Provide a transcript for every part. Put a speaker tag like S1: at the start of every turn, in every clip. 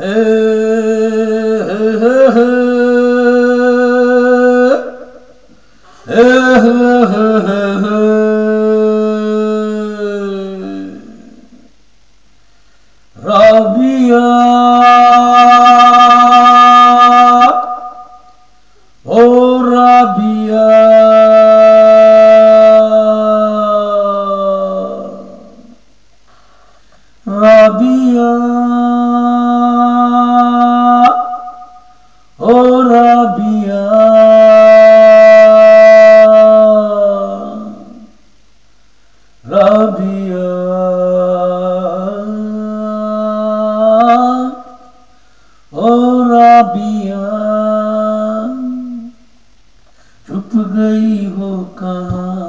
S1: رابعہ او رابعہ رابعہ او رابعہ رابعہ او رابعہ چھپ گئی ہو کہاں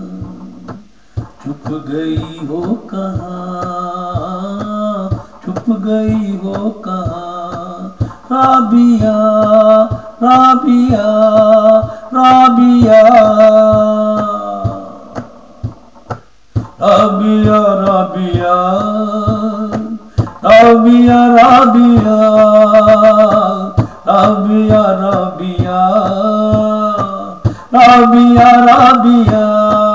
S1: چھپ گئی ہو کہاں چھپ گئی ہو کہاں رابعہ رابعہ رابعہ رابعہ رابعہ رابعہ رابعہ رابعہ رابعہ رابعہ رابعہ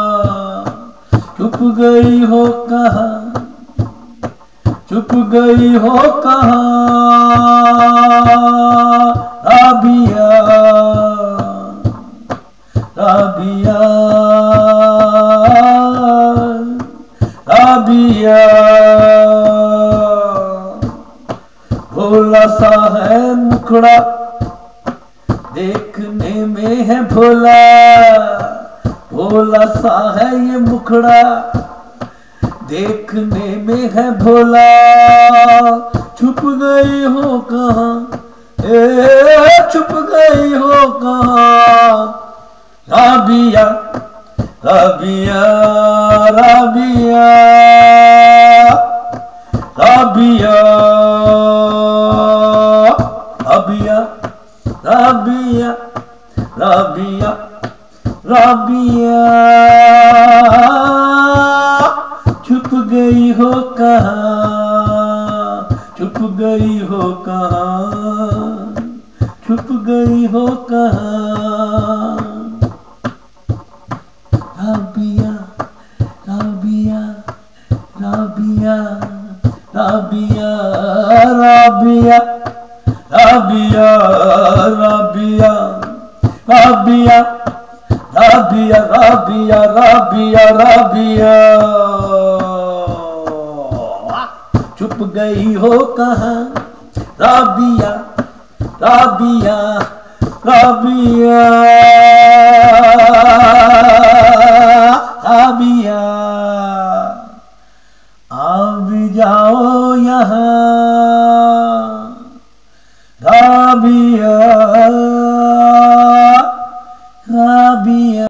S1: چھپ گئی ہو کہاں چھپ گئی ہو کہاں رابعہ رابعہ رابعہ بھولا سا ہے مکھڑا دیکھنے میں ہے بھولا بھولا سا ہے یہ مکھڑا دیکھنے میں ہے بھولا چھپ گئی ہو کہاں چھپ گئی ہو کہاں رابعہ رابعہ رابعہ رابعہ رابعہ رابعہ رابعہ رابعہ چھپ گئی ہو کہاں چھپ گئی ہو کہاں چھپ گئی ہو کہاں رابعہ رابعہ رابعہ رابعہ رابعہ رابعہ رابعہ رابعہ رابعہ رابعہ رابعہ رابعہ چھپ گئی ہو کہاں رابعہ رابعہ رابعہ رابعہ آ بھی جاؤ یہاں رابعہ